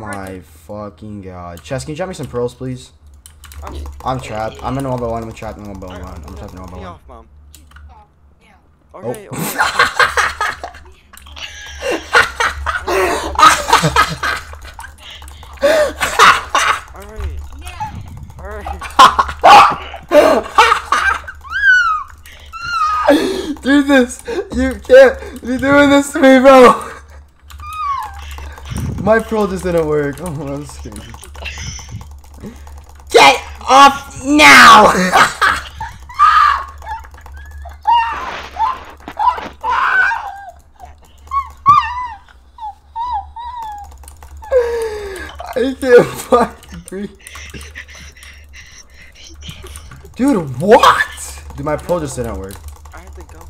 my fucking god. Chess, can you drop me some pearls, please? I'm trapped. I'm in 1v1. I'm trapped in 1v1. I'm trapped in 1v1. Off, Mom. Okay, okay. Do this! You can't be doing this to me, bro! My pearl just didn't work. Oh, I'm scared. Get off now! I can't fucking breathe. Dude, what? Dude, my pearl just didn't work.